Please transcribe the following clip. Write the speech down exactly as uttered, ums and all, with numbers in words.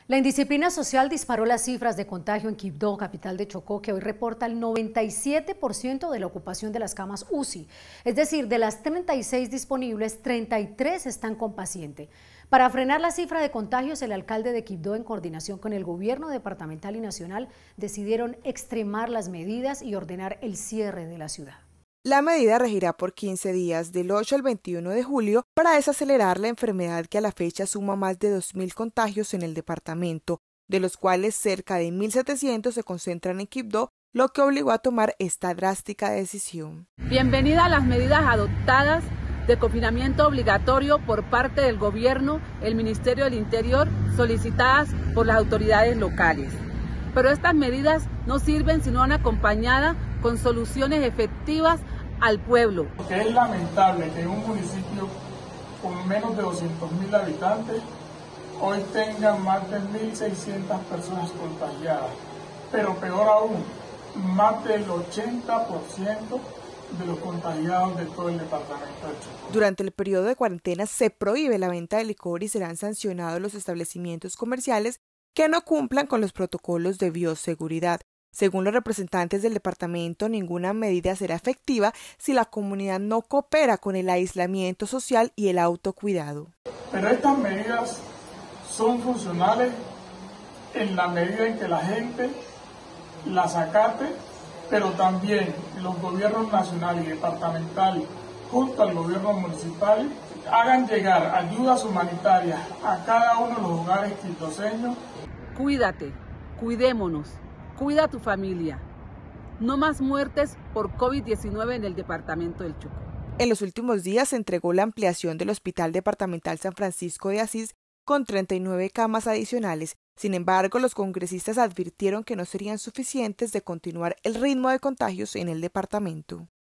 La indisciplina social disparó las cifras de contagio en Quibdó, capital de Chocó, que hoy reporta el noventa y siete por ciento de la ocupación de las camas U C I. Es decir, de las treinta y seis disponibles, treinta y tres están con paciente. Para frenar la cifra de contagios, el alcalde de Quibdó, en coordinación con el gobierno departamental y nacional, decidieron extremar las medidas y ordenar el cierre de la ciudad. La medida regirá por quince días, del ocho al veintiuno de julio, para desacelerar la enfermedad que a la fecha suma más de dos mil contagios en el departamento, de los cuales cerca de mil setecientos se concentran en Quibdó, lo que obligó a tomar esta drástica decisión. Bienvenida a las medidas adoptadas de confinamiento obligatorio por parte del gobierno, el Ministerio del Interior, solicitadas por las autoridades locales. Pero estas medidas no sirven si no van acompañadas con soluciones efectivas al pueblo. Que es lamentable que en un municipio con menos de doscientos mil habitantes hoy tengan más de mil seiscientas personas contagiadas, pero peor aún, más del ochenta por ciento de los contagiados de todo el departamento de Chocó. Durante el periodo de cuarentena se prohíbe la venta de licor y serán sancionados los establecimientos comerciales que no cumplan con los protocolos de bioseguridad. Según los representantes del departamento, ninguna medida será efectiva si la comunidad no coopera con el aislamiento social y el autocuidado. Pero estas medidas son funcionales en la medida en que la gente las acate, pero también los gobiernos nacional y departamental, junto al gobierno municipal, hagan llegar ayudas humanitarias a cada uno de los hogares quibdoseños. Cuídate, cuidémonos. Cuida a tu familia. No más muertes por COVID diecinueve en el departamento del Chocó. En los últimos días se entregó la ampliación del Hospital Departamental San Francisco de Asís con treinta y nueve camas adicionales. Sin embargo, los congresistas advirtieron que no serían suficientes de continuar el ritmo de contagios en el departamento.